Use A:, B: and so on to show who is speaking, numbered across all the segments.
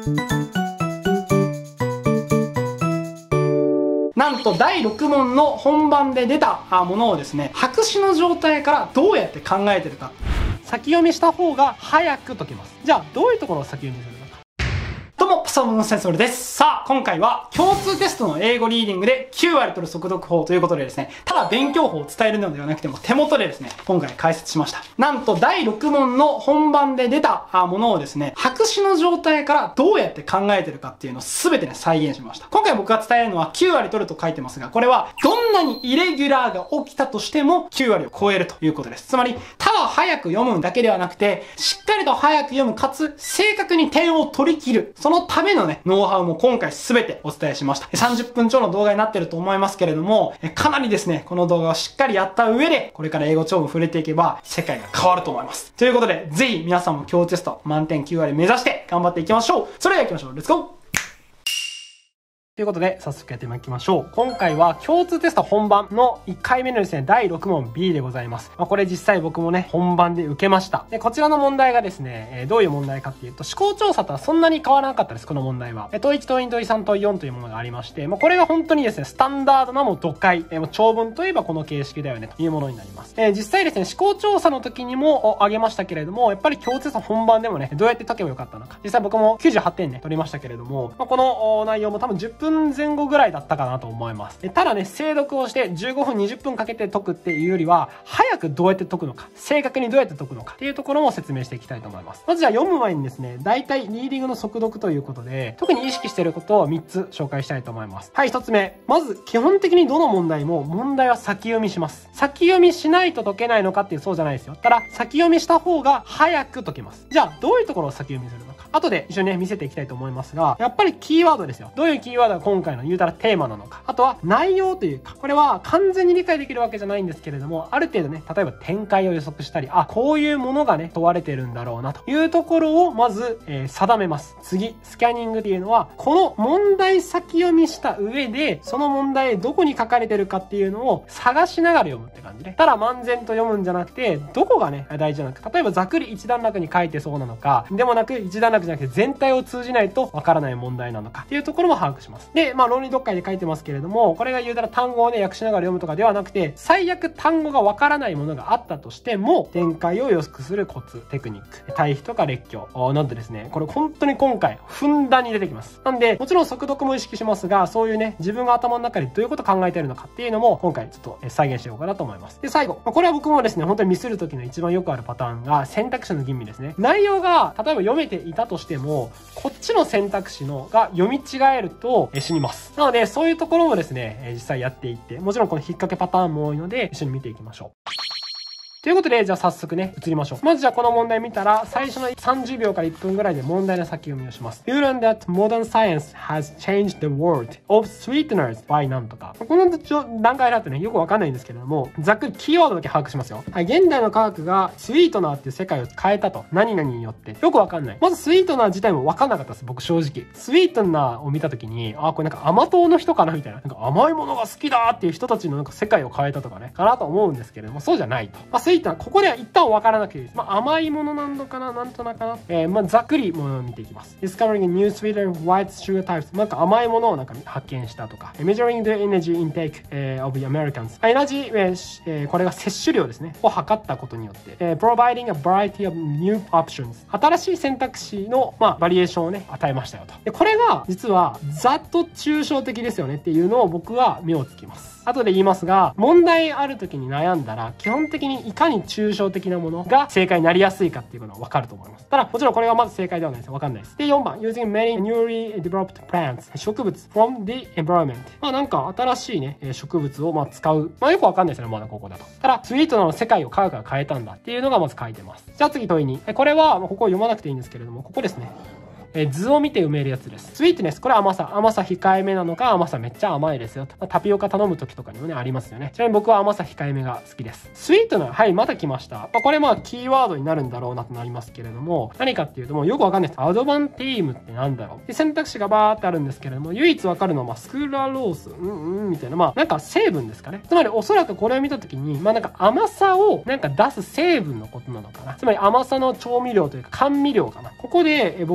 A: なんと第6問の本番で出たものをですね、白紙の状態からどうやって考えてるか。先読みした方が早く解けます。じゃあどういうところを先読みするのか。どうも、パソコンの先生です。さあ、今回は共通テストの英語リーディングで9割取る速読法ということでですね、ただ勉強法を伝えるのではなくても手元でですね、今回解説しました。なんと第6問の本番で出たものをですね、白紙の状態からどうやって考えてるかっていうのを全てね、再現しました。今回僕が伝えるのは9割取ると書いてますが、これはどんなにイレギュラーが起きたとしても9割を超えるということです。つまり、ただ早く読むだけではなくて、しっかりと早く読むかつ正確に点を取り切る。そのためのね、ノウハウも今回全てお伝えしました。30分超の動画になってると思いますけれども、かなりですね、この動画をしっかりやった上で、これから英語超に触れていけば、世界が変わると思います。ということで、ぜひ皆さんも共通テスト満点9割目指して頑張っていきましょう。それでは行きましょう。レッツゴー！ということで、早速やっていきましょう。今回は共通テスト本番の1回目のですね、第6問 B でございます。これ実際僕もね、本番で受けました。で、こちらの問題がですね、どういう問題かっていうと、思考調査とはそんなに変わらなかったです、この問題は。問1、問2、問3、問4というものがありまして、これが本当にですね、スタンダードなもう読解、長文といえばこの形式だよね、というものになります。実際ですね、思考調査の時にも挙げましたけれども、やっぱり共通テスト本番でもね、どうやって解けばよかったのか。実際僕も98点ね、取りましたけれども、この内容も多分10分前後ぐらいだったかなと思います。ただね、精読をして15分20分かけて解くっていうよりは、早くどうやって解くのか、正確にどうやって解くのかっていうところも説明していきたいと思います。まずじゃあ読む前にですね、大体リーディングの速読ということで、特に意識していることを3つ紹介したいと思います。はい、1つ目。まず、基本的にどの問題も問題は先読みします。先読みしないと解けないのかっていうそうじゃないですよ。ただ、先読みした方が早く解けます。じゃあ、どういうところを先読みするのか。後で一緒にね、見せていきたいと思いますが、やっぱりキーワードですよ。どういうキーワードが今回の言うたらテーマなのか。あとは内容というか、これは完全に理解できるわけじゃないんですけれども、ある程度ね、例えば展開を予測したり、こういうものがね、問われてるんだろうなというところをまず、定めます。次、スキャニングっていうのは、この問題先読みした上で、その問題どこに書かれてるかっていうのを探しながら読むって感じね。ただ漫然と読むんじゃなくて、どこがね、大事なのか。例えばざっくり一段落に書いてそうなのか、でもなく一段落じゃなくて全体を通じないとわからない問題なのかっていうところも把握します。で、論理読解で書いてますけれども、これが言うたら単語をね、訳しながら読むとかではなくて、最悪単語がわからないものがあったとしても、展開を予測するコツ、テクニック、対比とか列挙などですね、これ本当に今回、ふんだんに出てきます。なんで、もちろん速読も意識しますが、そういうね、自分が頭の中でどういうことを考えているのかっていうのも、今回ちょっと再現していこうかなと思います。で、最後。これは僕もですね、本当にミスる時の一番よくあるパターンが、選択肢の吟味ですね。内容が、例えば読めていたとしても、こっちの選択肢のが読み違えると死にます。なので、そういうところもですね、実際やっていって、もちろんこの引っ掛けパターンも多いので、一緒に見ていきましょう。ということで、じゃあ早速ね、移りましょう。まずじゃあこの問題見たら、最初の30秒から1分ぐらいで問題の先読みをします。You learn that modern science has changed the world of sweeteners by なんとか。この段階だとね、よくわかんないんですけれども、ざっくりキーワードだけ把握しますよ。はい、現代の科学がスイートナーっていう世界を変えたと。何々によって。よくわかんない。まずスイートナー自体もわかんなかったです、僕正直。スイートナーを見たときに、これなんか甘党の人かなみたいな。なんか甘いものが好きだっていう人たちのなんか世界を変えたとかね、かなと思うんですけれども、そうじゃないと。スイートナー、ここでは一旦分からなくていいです。甘いものなのかななんとなくかなざっくりものを見ていきます。Discovering new sweeter white sugar types。なんか甘いものをなんか発見したとか。Measuring the energy intake of the Americans。エナジー、これが摂取量ですね。を測ったことによって。Providing a variety of new options。新しい選択肢の、バリエーションをね、与えましたよと。で、これが、実は、ざっと抽象的ですよねっていうのを僕は目をつきます。後で言いますが、問題ある時に悩んだら、基本的にいかに抽象的なものが正解になりやすいかっていうのは分かると思います。ただ、もちろんこれがまず正解ではないです。分かんないです。で、4番、using many newly developed plants。植物 from the environment。なんか新しいね、植物を使う。よく分かんないですよね、まだここだと。ただ、スイートなの世界を科学が変えたんだっていうのがまず書いてます。じゃあ次問い2。これは、ここを読まなくていいんですけれども、ここですね。図を見て埋めるやつです。スイートネス、これは甘さ控えめなのか、甘さめっちゃ甘いですよ。タピオカ頼む時とかにもね、ありますよね。ちなみに僕は甘さ控えめが好きです。スイートナー、はい、また来ました。これキーワードになるんだろうなとなりますけれども、何かっていうともうよくわかんないです。アドバンティームってなんだろう。で、選択肢がバーってあるんですけれども、唯一わかるのは、スクラロース、みたいな、なんか成分ですかね。つまりおそらくこれを見た時に、なんか甘さをなんか出す成分のことなのかな。つまり甘さの調味料というか甘味料かな。ここで僕だった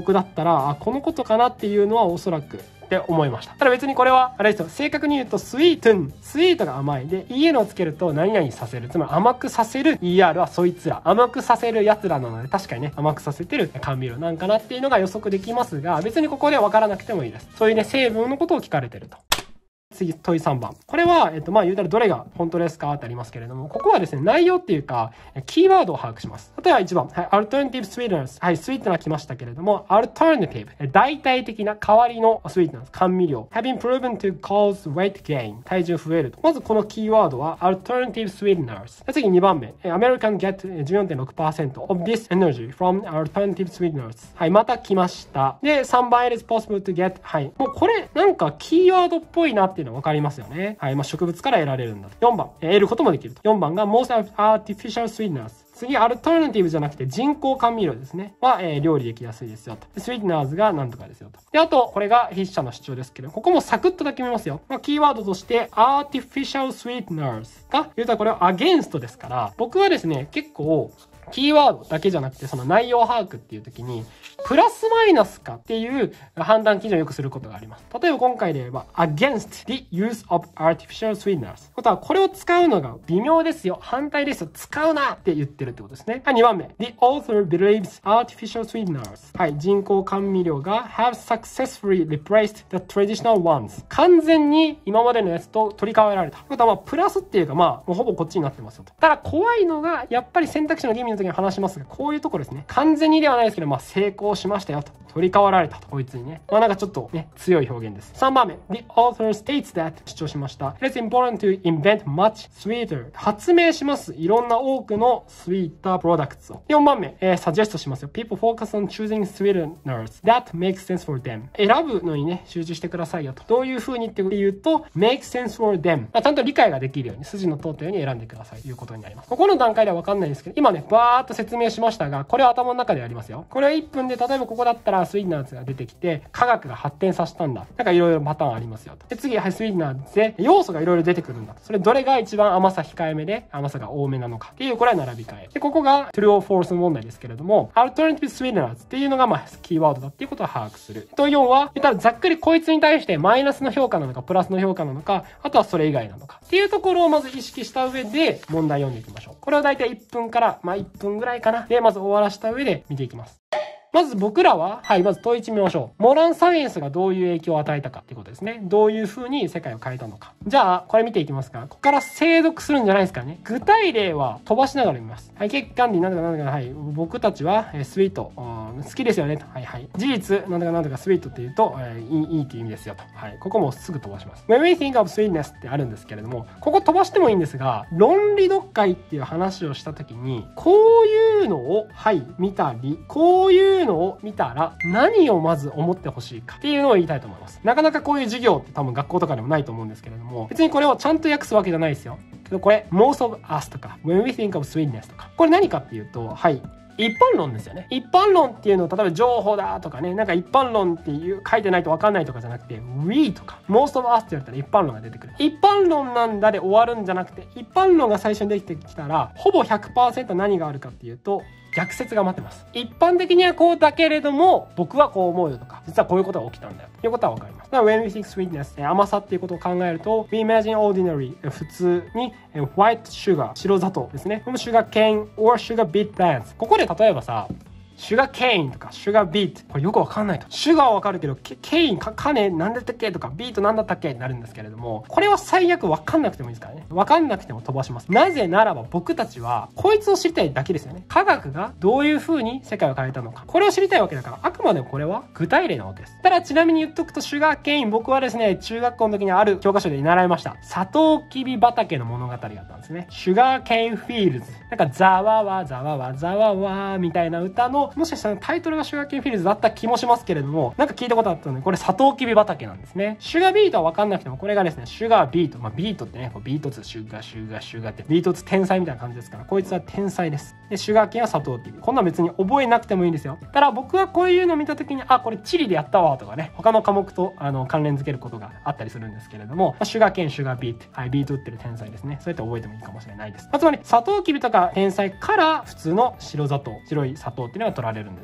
A: ら、このことかなっていうのはおそらくって思いました。ただ別にこれはあれですよ、正確に言うとスイートン、スイートが甘いで EN をつけると何々させる、つまり甘くさせる ER はそいつら、甘くさせる奴らなので、確かにね甘くさせてる甘味料なんかなっていうのが予測できますが、別にここでは分からなくてもいいです。そういうね成分のことを聞かれてると。次、問い3番。これは、言うたらどれが本当ですかってありますけれども、ここはですね、内容っていうか、キーワードを把握します。例えば1番、はい、alternative sweeteners。はい、スイートナー来ましたけれども、alternative。代替的な代わりのスイートナー、甘味料。have been proven to cause weight gain。体重増えると。まずこのキーワードは、alternative sweeteners。次2番目、American get 14.6% of this energy from alternative sweeteners。はい、また来ました。で、3番、it is possible to get。はい。もうこれ、なんかキーワードっぽいなっていうの分かりますよね。はい。植物から得られるんだと。4番、得ることもできると。4番が most artificial sweeteners。次、アルタナティブじゃなくて人工甘味料ですね。は、料理できやすいですよと。スイートナーズがなんとかですよと。で、あと、これが筆者の主張ですけど、ここもサクッとだけ見ますよ。キーワードとして、artificial sweeteners が、言うたらこれは against ですから、僕はですね、結構、キーワードだけじゃなくて、その内容把握っていう時に、プラスマイナスかっていう判断基準をよくすることがあります。例えば今回で言えば、against the use of artificial sweeteners。ことは、これを使うのが微妙ですよ。反対ですよ。使うなって言ってるってことですね。はい、2番目。The author believes artificial sweeteners。はい、人工甘味料が have successfully replaced the traditional ones。完全に今までのやつと取り替えられた。ことは、プラスっていうか、もうほぼこっちになってますよと。ただ、怖いのが、やっぱり選択肢の吟味の時に話しますが、こういうところですね。完全にではないですけど、成功しましたよと。取り替わられたと。こいつにね。なんかちょっとね、強い表現です。3番目。The author states that 主張しました。It's important to invent much sweeter。発明します。いろんな多くのスイータープロダクツを。4番目。サジェストしますよ。People focus on choosing sweeteners that make sense for them。選ぶのにね、集中してくださいよと。どういう風にって言うと、make sense for them。ちゃんと理解ができるように、筋の通ったように選んでくださいということになります。ここの段階ではわかんないですけど、今ね、バーっと説明しましたが、これは頭の中でやりますよ。これは1分で、例えばここだったらスイートナーズが出てきて、科学が発展させたんだ。なんかいろいろパターンありますよと。で、次、はい、スイートナーズで要素がいろいろ出てくるんだと。それどれが一番甘さ控えめで、甘さが多めなのかっていう、これは並び替え。で、ここが true or false 問題ですけれども、alternative sweeteners っていうのがキーワードだっていうことを把握する。と、4は、言ったらざっくりこいつに対してマイナスの評価なのか、プラスの評価なのか、あとはそれ以外なのかっていうところをまず意識した上で問題読んでいきましょう。これをだいたい1分から、1分ぐらいかな。で、まず終わらした上で見ていきます。まず僕らは、はい、まず問い1見ましょう。モランサイエンスがどういう影響を与えたかっていうことですね。どういう風に世界を変えたのか。じゃあ、これ見ていきますか。ここから精読するんじゃないですかね。具体例は飛ばしながら見ます。はい、血管理なんとかなんとか、はい、僕たちはスイート、好きですよねと。はいはい。事実、なんとかなんとかスイートって言うと、いいっていう意味ですよと。はい。ここもすぐ飛ばします。When we think of sweetness ってあるんですけれども、ここ飛ばしてもいいんですが、論理読解っていう話をしたときに、こういうのを、はい、見たり、こういうのを見たら、何をまず思ってほしいかっていうのを言いたいと思います。なかなかこういう授業って多分学校とかでもないと思うんですけれども、別にこれをちゃんと訳すわけじゃないですよ。けどこれ、most of us とか、when we think of sweetness とか、これ何かっていうと、はい。一般論ですよね。一般論っていうのを、例えば情報だとかね、なんか一般論っていう書いてないと分かんないとかじゃなくて、we とか、most of us って言われたら一般論が出てくる。一般論なんだで終わるんじゃなくて、一般論が最初にできてきたら、ほぼ 100% 何があるかっていうと、逆説が待ってます。一般的にはこうだけれども、僕はこう思うよとか、実はこういうことが起きたんだよということは分かります。だから when we think sweetness、甘さっていうことを考えると、we imagine ordinary、普通に white sugar、白砂糖ですね。この sugar cane or sugar beet plants。ここで例えばさ、シュガーケインとかシュガービート、これよくわかんないと。シュガーはわかるけど、ケイン、カネ、なんだったっけとか、ビートなんだったっけになるんですけれども、これは最悪わかんなくてもいいですからね。わかんなくても飛ばします。なぜならば僕たちは、こいつを知りたいだけですよね。科学がどういう風に世界を変えたのか。これを知りたいわけだから、あくまでもこれは具体例なわけです。ただちなみに言っとくと、シュガーケイン、僕はですね、中学校の時にある教科書で習いました。サトウキビ畑の物語があったんですね。シュガーケインフィールズ。なんか、ザワワ、ザワワ、ザワワみたいな歌の、もしかしたらタイトルがシュガーケインフィールズだった気もしますけれども、なんか聞いたことあったので、これサトウキビ畑なんですね。シュガービートはわかんなくても、これがですね、シュガービート。ビートってね、ビートツ、シュガーって、ビートツ天才みたいな感じですから、こいつは天才です。で、シュガーケインはサトウキビ。こんな別に覚えなくてもいいんですよ。ただ僕はこういうのを見たときに、これチリでやったわとかね、他の科目と関連づけることがあったりするんですけれども、シュガーケイン、シュガービート。はい、ビート打ってる天才ですね。そうやって覚えてもいいかもしれないです。つまり、サトウキビとか天才から普通の白砂糖、白い砂糖っていうのが取られるんですよと。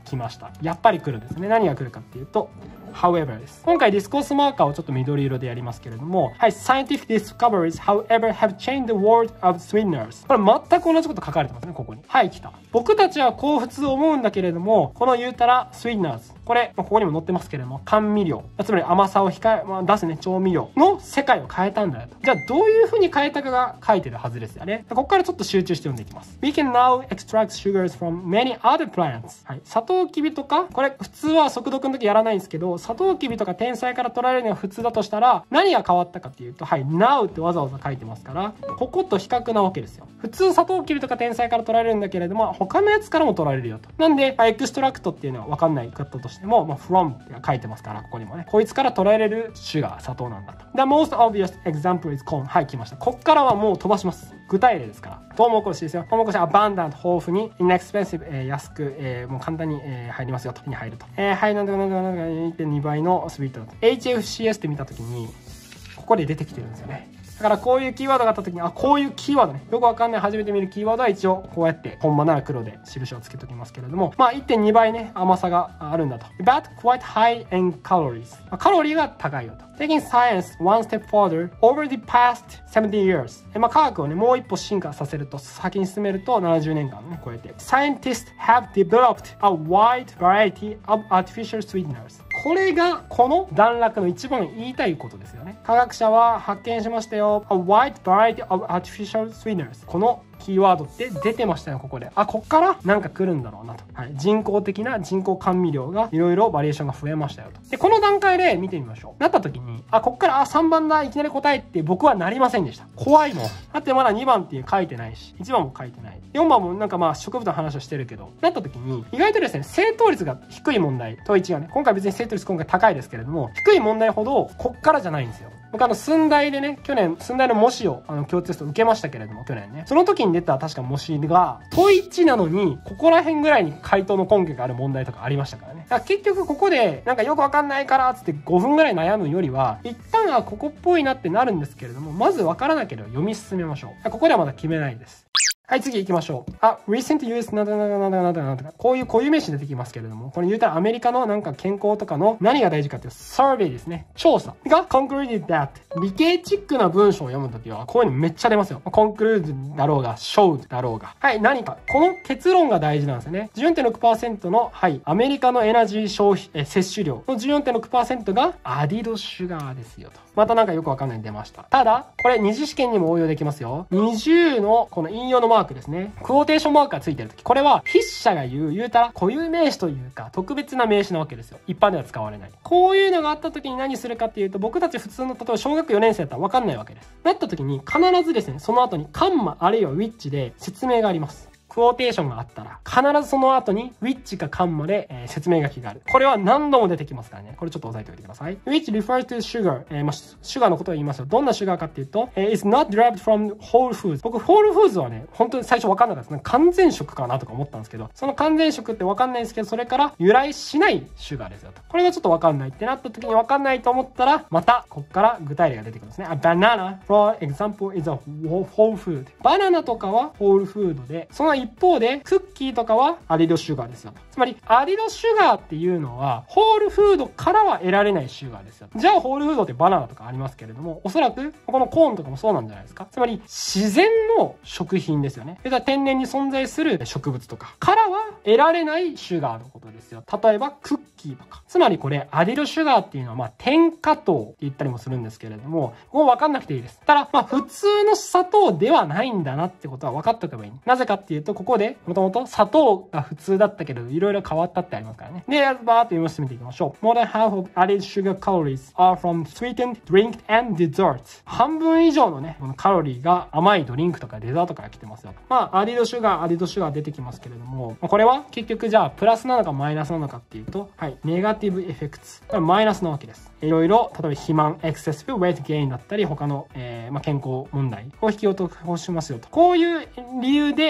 A: 来ました。やっぱり来るんですね。何が来るかっていうと、however です。今回ディスコースマーカーをちょっと緑色でやりますけれども、はい、scientific discoveries however have changed the world of sweeteners。これ全く同じこと書かれてますね、ここに。はい、来た。僕たちはこう普通思うんだけれども、この言うたら sweeteners。これ、ここにも載ってますけれども、甘味料。つまり甘さを出すね、調味料の世界を変えたんだよと。じゃあどういう風に変えたかが書いてるはずですよね。ここからちょっと集中して読んでいきます。We can now extract sugars from many other plants。はい。サトウキビとか、これ普通は速読の時やらないんですけど、サトウキビとか天才から取られるのが普通だとしたら、何が変わったかっていうと、はい、now ってわざわざ書いてますから、ここと比較なわけですよ。普通サトウキビとか天才から取られるんだけれども、他のやつからも取られるよと。なんで、エクストラクトっていうのは分かんない方としても、from って書いてますから、ここにもね。こいつから取られるシュガー、砂糖なんだと。The most obvious example is corn。はい、来ました。こっからはもう飛ばします。具体例ですから。トウモロコシですよ。トウモロコシ、abundant、豊富に、inexpensive、安く、もう簡単に、入りますよと。手に入ると。はい、なんとか 1.2 倍のスイートだと。HFCS って見たときに、ここで出てきてるんですよね。だからこういうキーワードがあった時に、こういうキーワードね。よくわかんない、初めて見るキーワードは一応こうやって本場なら黒で印をつけておきますけれども、1.2 倍ね、甘さがあるんだと。But quite high in calories。カロリーが高いよと。Taking science one step further over the past 70 years。科学をね、もう一歩進化させると、先に進めると70年間ね、超えて。Scientists have developed a wide variety of artificial sweeteners。これがこの段落の一番言いたいことですよね。科学者は発見しましたよ。A wide variety of artificial sweeteners。このキーワードって出てましたよ、ここで。こっからなんか来るんだろうなと。はい。人工的な人工甘味料がいろいろバリエーションが増えましたよと。で、この段階で見てみましょう。なった時に、こっから3番だ、いきなり答えって僕はなりませんでした。怖いもん。だってまだ2番っていう書いてないし、1番も書いてない。4番もなんか植物の話をしてるけど、なった時に、意外とですね、正答率が低い問題、問1がね、今回別に正答率今回高いですけれども、低い問題ほど、こっからじゃないんですよ。僕寸大でね、去年、寸大の模試を、共通テスト受けましたけれども、去年ね。その時に出た確か模試が、問1なのに、ここら辺ぐらいに回答の根拠がある問題とかありましたからね。だから結局ここで、なんかよくわかんないから、つって5分ぐらい悩むよりは、一旦はここっぽいなってなるんですけれども、まずわからなければ読み進めましょう。ここではまだ決めないです。はい、次行きましょう。recent US なんとか、こういう固有名詞出てきますけれども、これ言うたらアメリカのなんか健康とかの何が大事かっていうサーベイですね。調査が concluded that 理系チックな文章を読むときは、こういうのめっちゃ出ますよ。conclude だろうが、showed だろうが。はい、何か。この結論が大事なんですよね。14.6% の、はい、アメリカのエナジー消費、摂取量の 14.6% がアディドシュガーですよと。またなんかよくわかんないに出ました。ただ、これ二次試験にも応用できますよ。20のこの引用のマークですね。クォーテーションマークがついてるとき。これは筆者が言うたら固有名詞というか特別な名詞なわけですよ。一般では使われない。こういうのがあったときに何するかっていうと、僕たち普通の例えば小学4年生だったらわかんないわけです。なったときに必ずですね、その後にカンマあるいはウィッチで説明があります。クォーテーションがあったら、必ずその後に which かカンマで、説明書きがある。これは何度も出てきますからね。これちょっと押さえておいてください。which refers to sugar。シュガーのことを言いますよ。どんなシュガーかっていうと、is not derived from whole foods。僕、ホールフーズはね、本当に最初分かんなかったですね。完全食かなとか思ったんですけど、その完全食って分かんないんですけど、それから由来しないシュガーですよと。これがちょっと分かんないってなった時に分かんないと思ったら、また、こっから具体例が出てくるんですね。A banana, for example, is a whole food。バナナとかはホールフードで、その一方で、クッキーとかはアディドシュガーですよ。つまり、アディドシュガーっていうのは、ホールフードからは得られないシュガーですよ。じゃあ、ホールフードってバナナとかありますけれども、おそらく、このコーンとかもそうなんじゃないですか。つまり、自然の食品ですよね。それから天然に存在する植物とかからは得られないシュガーのことですよ。例えば、クッキーとか。つまりこれ、アディドシュガーっていうのは、添加糖って言ったりもするんですけれども、ここ分かんなくていいです。ただ、普通の砂糖ではないんだなってことは分かっておけばいい。なぜかっていうと、ここで、もともと砂糖が普通だったけど、いろいろ変わったってありますからね。で、バーっと読み進めていきましょう。More than half of added sugar calories are from sweetened drink and desserts。半分以上のね、このカロリーが甘いドリンクとかデザートから来てますよ。アディドシュガー出てきますけれども、これは結局じゃあ、プラスなのかマイナスなのかっていうと、はい、ネガティブエフェクツ。これマイナスなわけです。いろいろ、例えば肥満、エクセスブウェイトゲインだったり、他の、健康問題を引き起こしますよと。こういう理由で、many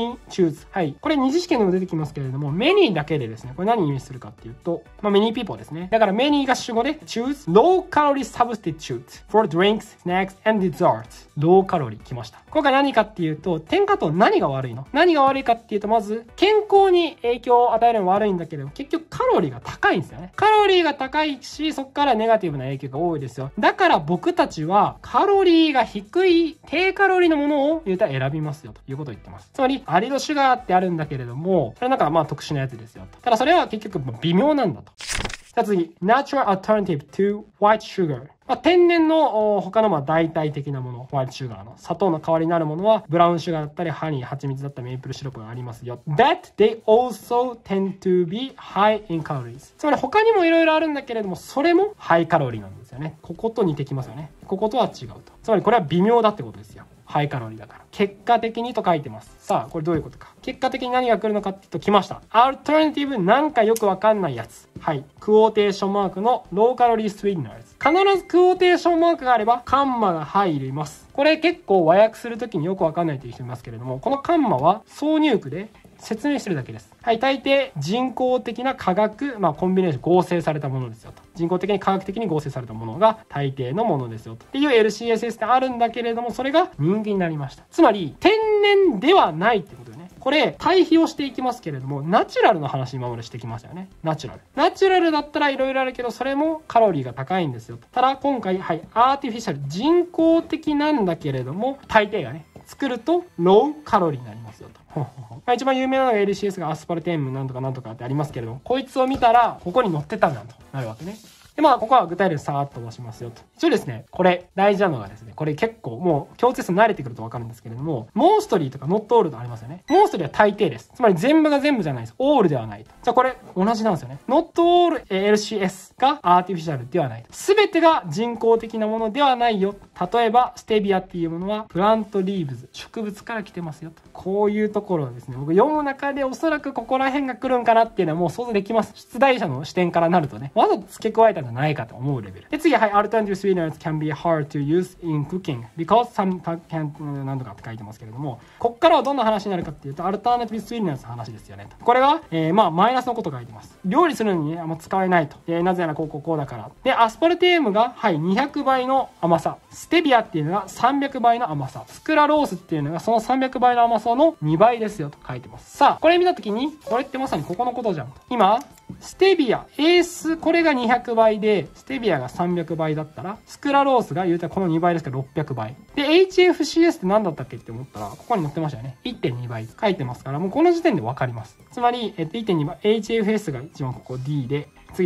A: many choose。はい。これ二次試験でも出てきますけれども、many だけでですね、これ何意味するかっていうと、many people ですね。だから many が主語で choose low calorie substitutes for drinks, snacks, and desserts。ローカロリー来ました。これが何かっていうと、添加糖何が悪いの？何が悪いかっていうと、まず、健康に影響を与えるのは悪いんだけど、結局カロリーが高いんですよね。カロリーが高いし、そこからネガティブな影響が多いですよ。だから僕たちは、カロリーが低い、低カロリーのものを言うたら選びますよということを言ってます。つまり、アリドシュガーってあるんだけれども、それなんか特殊なやつですよと。ただそれは結局微妙なんだと。じゃあ次、natural alternative to white sugar。天然の他の代替的なもの、ホワイトシュガーの砂糖の代わりになるものは、ブラウンシュガーだったり、ハニー、蜂蜜だったり、メープルシロップがありますよ。That they also tend to be high in calories。つまり他にもいろいろあるんだけれども、それもハイカロリーなんですよね。ここと似てきますよね。こことは違うと。つまりこれは微妙だってことですよ。ハイカロリーだから。結果的にと書いてます。さあ、これどういうことか。結果的に何が来るのかっていうと来ました。アルタナティブなんかよくわかんないやつ。はい。クォーテーションマークのローカロリースウィーテナーズ。必ずクォーテーションマークがあればカンマが入ります。これ結構和訳するときによくわかんないという人いますけれども、このカンマは挿入句で説明してるだけです。はい、大抵人工的な化学、コンビネーション合成されたものですよと。人工的に化学的に合成されたものが大抵のものですよと。っていう LCSS ってあるんだけれども、それが人気になりました。つまり、天然ではないってことよね。これ、対比をしていきますけれども、ナチュラルの話今までしてきましたよね。ナチュラル。ナチュラルだったら色々あるけど、それもカロリーが高いんですよと。ただ、今回、はい、アーティフィシャル、人工的なんだけれども、大抵がね、作るとローカロリーになりますよと。一番有名なのが LCS がアスパルテームなんとかなんとかってありますけれども、こいつを見たらここに載ってたんだとなるわけね。で、ここは具体例さーっと飛ばしますよと。一応ですね、これ、大事なのがですね、これ結構もう共通数慣れてくるとわかるんですけれども、モーストリーとかノットオールとありますよね。モーストリーは大抵です。つまり全部が全部じゃないです。オールではないと。じゃあこれ、同じなんですよね。ノットオール LCS がアーティフィシャルではないと。すべてが人工的なものではないよ。例えば、ステビアっていうものは、プラントリーブズ、植物から来てますよと。こういうところをですね、僕読む中でおそらくここら辺が来るんかなっていうのはもう想像できます。出題者の視点からなるとね、わざと付け加えたんじゃないかと思うレベル。で、次は、はい、alternative sweeteners can be hard to use in cooking because some can なんとかって書いてますけれども、こっからはどんな話になるかっていうと、alternative sweeteners の話ですよね。これは、マイナスのこと書いてます。料理するのにね、使えないと。なぜならこうだから。で、アスパルテームが、はい、200倍の甘さ。ステビアっていうのが300倍の甘さ。スクラロースっていうのがその300倍の甘さの2倍ですよと書いてます。さあ、これ見たときに、これってまさにここのことじゃん。今、ステビア、エース、これが200倍で、ステビアが300倍だったら、スクラロースが言うたらこの2倍ですから600倍。で、HFCS って何だったっけって思ったら、ここに載ってましたよね。1.2 倍書いてますから、もうこの時点でわかります。つまり、1.2 倍、HFS が一番ここ D で、次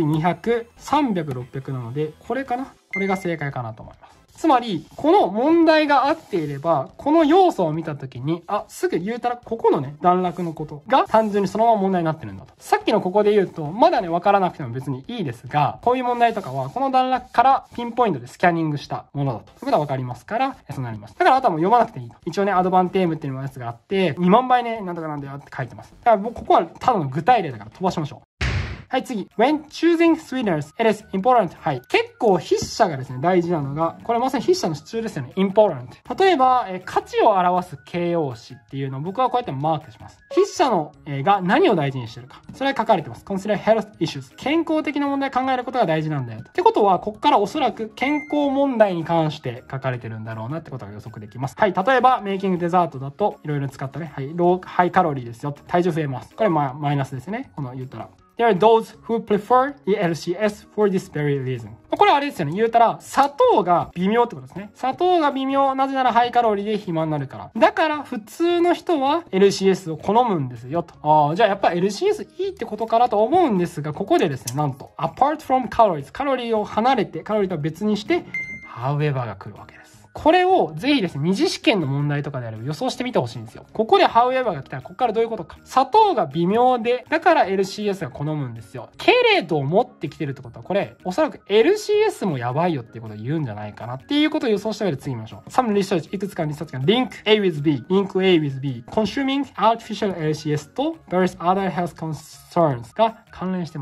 A: 200、300、600なので、これかな？これが正解かなと思います。つまり、この問題が合っていれば、この要素を見たときに、すぐ言うたら、ここのね、段落のことが単純にそのまま問題になってるんだと。さっきのここで言うと、まだね、わからなくても別にいいですが、こういう問題とかは、この段落からピンポイントでスキャニングしたものだと。ということはわかりますから、そうなります。だからあとはもう読まなくていいと。一応ね、アドバンテームっていうのやつがあって、2万倍ね、なんとかなんだよって書いてます。だからもうここはただの具体例だから飛ばしましょう。はい、次。When choosing sweeteners, it is important. はい。結構筆者がですね、大事なのが、これまさに筆者の主張ですよね。important。例えば、価値を表す形容詞っていうのを僕はこうやってマークします。筆者の、が何を大事にしてるか。それが書かれてます。Consider health issues. 健康的な問題を考えることが大事なんだよと。ってことは、ここからおそらく健康問題に関して書かれてるんだろうなってことが予測できます。はい。例えば、メイキングデザートだと、いろいろ使ったね。はい。ハイカロリーですよ。体重増えます。これマイナスですね。この言ったら。There are those who prefer the LCS for this very reason. これあれですよね。言うたら、砂糖が微妙ってことですね。砂糖が微妙。なぜならハイカロリーで肥満になるから。だから、普通の人は LCS を好むんですよと。じゃあやっぱ LCS いいってことかなと思うんですが、ここでですね、なんと、apart from calories。カロリーを離れて、カロリーとは別にして、however が来るわけです。これをぜひですね、二次試験の問題とかであれば予想してみてほしいんですよ。ここで however が来たら、ここからどういうことか。砂糖が微妙で、だから LCS が好むんですよ。けれどもって来てるってことは、これ、おそらく LCS もやばいよっていうことを言うんじゃないかなっていうことを予想した上で次見ましょう。Some research、いくつかのリサーチが link A with B、link A with B、consuming artificial LCS と various other health concerns が関連してますよと。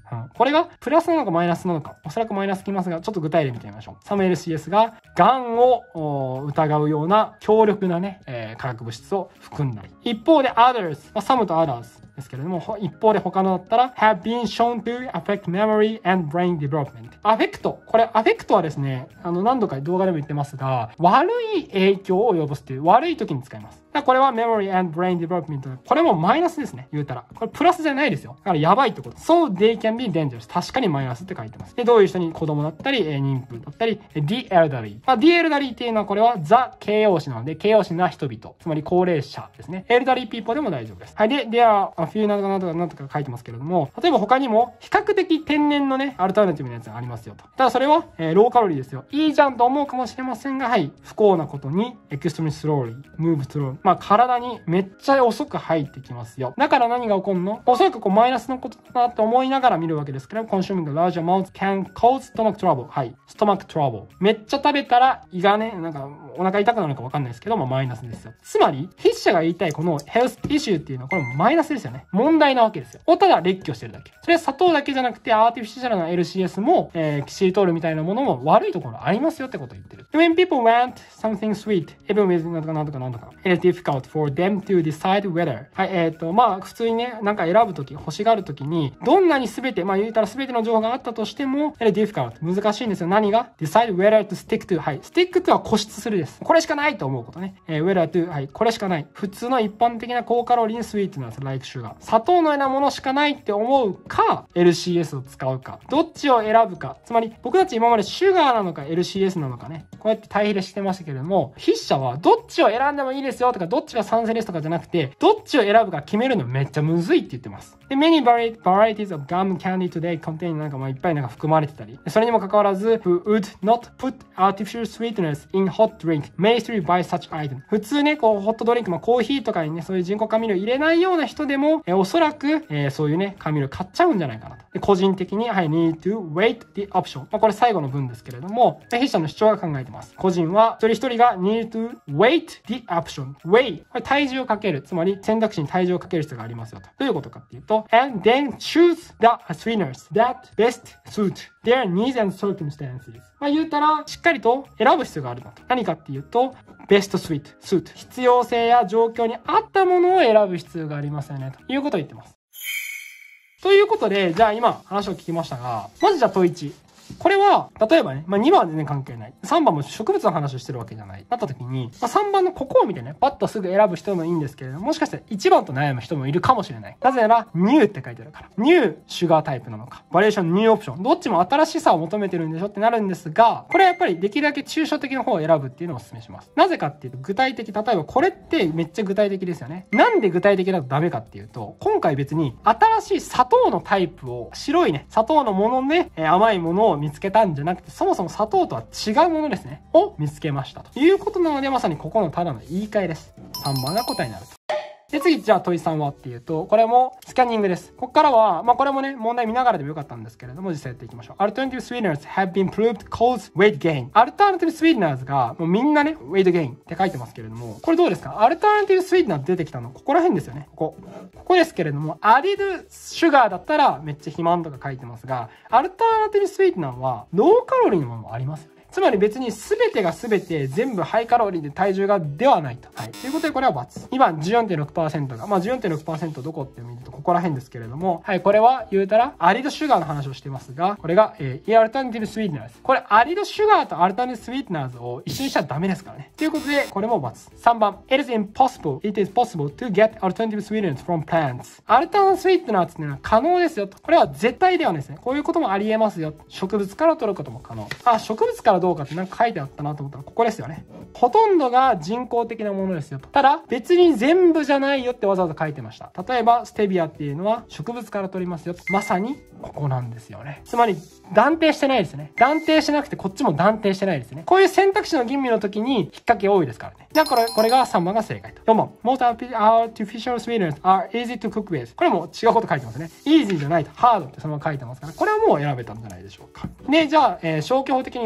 A: これがプラスなのかマイナスなのか、おそらくマイナスきますが、ちょっと具体例見てみましょう。some LCS が、癌を疑うような強力なね、化学物質を含んだり。一方で others、some と others。ですけれども、一方で他のだったら have been shown to affect memory and brain development。アフェクト。これ、アフェクトはですね、何度か動画でも言ってますが、悪い影響を及ぼすという悪い時に使います。これは memory and brain development。これもマイナスですね。言うたら。これプラスじゃないですよ。だからやばいってこと。So they can be dangerous。確かにマイナスって書いてます。で、どういう人に子供だったり、妊婦だったり、the elderly。the elderly っていうのはこれは the 形容詞なので、形容詞な人々。つまり高齢者ですね。elderly people でも大丈夫です。はい。で、there are a few なんとか書いてますけれども、例えば他にも比較的天然のね、アルタナティブなやつがありますよと。ただそれは、ローカロリーですよ。いいじゃんと思うかもしれませんが、はい。不幸なことに、extremely slowly, move slowly。体にめっちゃ遅く入ってきますよ。だから何が起こるの？おそらくマイナスのことだなと思いながら見るわけですけど、consuming large amounts can cause stomach trouble。はい。stomach trouble。めっちゃ食べたら胃がね、お腹痛くなるかわかんないですけども、マイナスですよ。つまり、筆者が言いたいこの health issue っていうのはこれもマイナスですよね。問題なわけですよ。ただ列挙してるだけ。それは砂糖だけじゃなくて、アーティフィシャルな LCS も、キシリトールみたいなものも悪いところありますよってことを言ってる。When people want something sweet, even with なんとか、it is difficult for them to decide whether. はい、普通にね、選ぶとき、欲しがるときに、どんなに全て、言うたら全ての情報があったとしても、it is difficult. 難しいんですよ。何が decide whether to stick to. はい。stick to は固執するです。これしかないと思うことね。whether to. はい。これしかない。普通の一般的な高カロリーのスイートなんです。like sugar。砂糖のようなものしかないって思うか、LCS を使うか。どっちを選ぶか。つまり、僕たち今までシュガーなのか LCS なのかね。こうやって対比でしてましたけれども、筆者はどっちを選んでもいいですよとか、どっちが賛成ですとかじゃなくて、どっちを選ぶか決めるのめっちゃむずいって言ってます。で、many varieties of gum candy today contain いっぱい含まれてたり。それにもかかわらず、who would not put artificial sweeteners in hot drink may still buy such item。普通ね、ホットドリンク、コーヒーとかにね、そういう人工甘味料入れないような人でも、おそらく、そういうね、甘味料買っちゃうんじゃないかなと。で個人的に、はい、need to wait the option。これ最後の文ですけれども、筆者の主張が考えてます。個人は、一人一人が need to wait the option。weigh。これ体重をかける。つまり、選択肢に体重をかける必要がありますよと。どういうことかっていうと、and then choose the sweeteners that best suit their needs and circumstances。言うたら、しっかりと選ぶ必要があるなと。何かっていうと、best suit。必要性や状況に合ったものを選ぶ必要がありますよね。ということを言ってます。ということで、じゃあ今話を聞きましたが、まずじゃあ問1。これは、例えばね、2番は全然関係ない。3番も植物の話をしてるわけじゃない。なった時に、3番のここを見てね、パッとすぐ選ぶ人もいいんですけれども、もしかしたら1番と悩む人もいるかもしれない。なぜなら、ニューって書いてあるから。ニュー、シュガータイプなのか。バリエーション、ニューオプション。どっちも新しさを求めてるんでしょってなるんですが、これはやっぱりできるだけ抽象的な方を選ぶっていうのをお勧めします。なぜかっていうと、具体的。例えばこれってめっちゃ具体的ですよね。なんで具体的だとダメかっていうと、今回別に新しい砂糖のタイプを、白いね、砂糖のもので、甘いものを見つけたんじゃなくて、そもそも砂糖とは違うものですね。を見つけました。ということなので、まさにここのただの言い換えです。3番が答えになると。で、次、じゃあ問い3はっていうと、これもスキャニングです。ここからは、これもね、問題見ながらでもよかったんですけれども、実際やっていきましょう。Alternative sweeteners have been proved cause weight gain。Alternative sweeteners が、もうみんなね、weight gain って書いてますけれども、これどうですか？ Alternative sweeteners 出てきたの、ここら辺ですよね。ここですけれども、アディドシュガーだったらめっちゃ肥満とか書いてますが、Alternative sweetener はローカロリーのものもありますよね。つまり別に全てが全て全部ハイカロリーで体重がではないと。はい。ということでこれは×。2番 14.6% が、14.6% どこって見るとここら辺ですけれども、はい、これは言うたらアリドシュガーの話をしてますが、これが、Alternative Sweeteners。これアリドシュガーと Alternative Sweeteners を一緒にしちゃダメですからね。ということで、これも×。3番 It is possible to get alternative sweeteners from plants。Alternative Sweeteners っていうのは可能ですよと。これは絶対ではないですね。こういうこともあり得ますよ。植物から取ることも可能。植物からどうかって書いてあったなと思ったら、ここですよね。ほとんどが人工的なものですよと。ただ、別に全部じゃないよってわざわざ書いてました。例えば、ステビアっていうのは植物から取りますよと。まさに、ここなんですよね。つまり、断定してないですね。断定してなくて、こっちも断定してないですね。こういう選択肢の吟味の時に、引っ掛け多いですからね。じゃあ、これが3番が正解と。4番。Most artificial sweeteners are easy to cook with。これも違うこと書いてますね。easy じゃないと。hard ってそのまま書いてますから、これはもう選べたんじゃないでしょうか。で、じゃあ、消去法的に5ってなった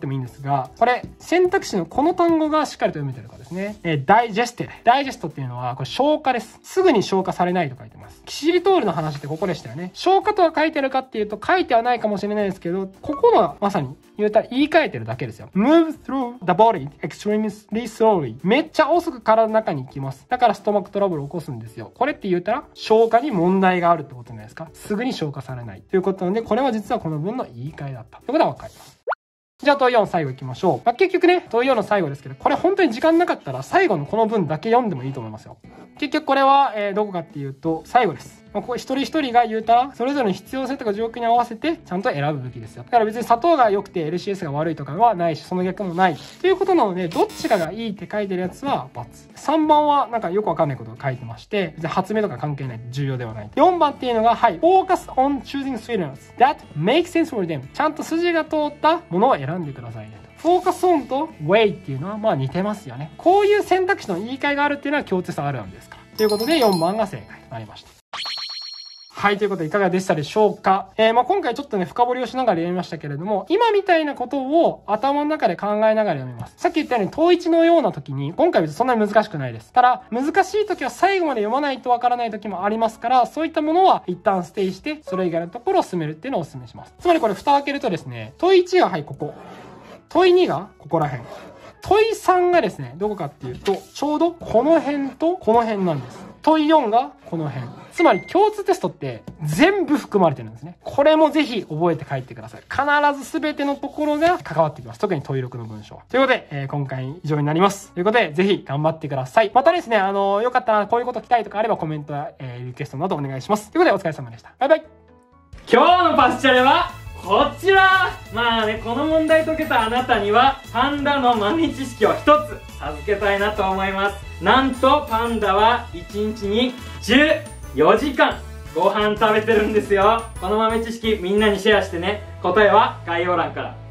A: ってもいいんですが、これ、選択肢のこの単語がしっかりと読めてるかですね。ダイジェステ。ダイジェストっていうのは、これ消化です。すぐに消化されないと書いてます。キシリトールの話ってここでしたよね。消化とは書いてあるかっていうと、書いてはないかもしれないですけど、ここのまさに言い換えてるだけですよ。move through the body extremely slowly。めっちゃ遅く体の中に行きます。だからストマックトラブルを起こすんですよ。これって言ったら、消化に問題があるってことじゃないですか。すぐに消化されない。ということなので、これは実はこの文の言い換えだった。ということはわかります。じゃあ問4最後行きましょう。結局ね、問4の最後ですけど、これ本当に時間なかったら最後のこの文だけ読んでもいいと思いますよ。結局これは、どこかっていうと、最後です。ここ一人一人が言うたら、それぞれの必要性とか状況に合わせてちゃんと選ぶべきですよ。だから別に砂糖が良くて LCS が悪いとかはないし、その逆もない。ということなので、どっちかがいいって書いてるやつは×。3番はなんかよくわかんないことが書いてまして、別に発明とか関係ない。重要ではない。4番っていうのが、はい、focus on choosing sweeteners that make sense for them。ちゃんと筋が通ったものを選んでくださいね。フォーカスオンと way っていうのはまあ似てますよね。こういう選択肢の言い換えがあるっていうのは共通差あるんですから。ということで4番が正解となりました。はい、ということでいかがでしたでしょうか。今回ちょっとね、深掘りをしながらやりましたけれども、今みたいなことを頭の中で考えながら読みます。さっき言ったように、統一のような時に、今回別にそんなに難しくないです。ただ、難しい時は最後まで読まないとわからない時もありますから、そういったものは一旦ステイして、それ以外のところを進めるっていうのをお勧めします。つまりこれ蓋を開けるとですね、問1がはい、ここ。問2がここら辺。問3がですね、どこかっていうと、ちょうどこの辺とこの辺なんです。問4がこの辺。つまり共通テストって全部含まれてるんですね。これもぜひ覚えて帰ってください。必ず全てのところが関わってきます。特に問6の文章は。ということで、今回以上になります。ということで、ぜひ頑張ってください。またですね、よかったらこういうこと聞きたいとかあればコメントや、リクエストなどお願いします。ということで、お疲れ様でした。バイバイ。
B: 今日のパスチャレはこちら。まあね、この問題解けたあなたにはパンダの豆知識を一つ授けたいなと思います。なんとパンダは1日に14時間ご飯食べてるんですよ。この豆知識みんなにシェアしてね。答えは概要欄から